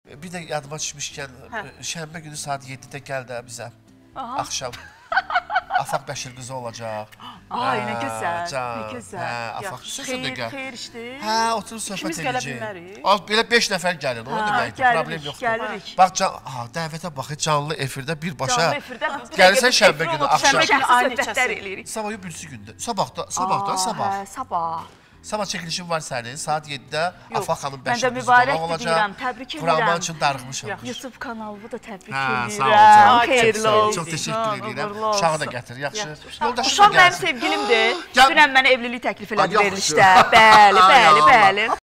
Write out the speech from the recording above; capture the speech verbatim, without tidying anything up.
Bir də yadıma düşmüşkən, şənbə günü saat yeddidə gəl də bizə. Axşam. Afaq Bəşir qızı olacaq. Ay, nə gözəl, nə gözəl. Xeyr, xeyr işdir. Hə, oturub söhbət edəcək. İkimiz gələ bilmərik. Belə beş nəfər gəlir, o deməkdir, problem yoxdur. Gəlirik, bax, dəvətə baxı, canlı efirdə birbaşa. Canlı efirdə. Gəlirsən şənbə günü, axşam. Şənbə günü aynı söhbətlər eləyirik. Sabahı birisi gündür. Sabahda, sabahda, sabah. Hə, sabah. Sabah çəkilişin var sənin, saat yeddidə Afaq xanım Bəşir Bəşir qızı qonaq olacaq. Təbrik edirəm. Quraman üçün darıxmışam. YouTube kanalımı da təbrik edirəm. edirəm. Xeyirli olsun. Çox təşəkkür edirəm. Uşağı da gətir, yaxşı. Uşaq mənim sevgilimdir. Dünən mənə evlilik təklif elədi verilişdə. Bəli, bəli, bəli.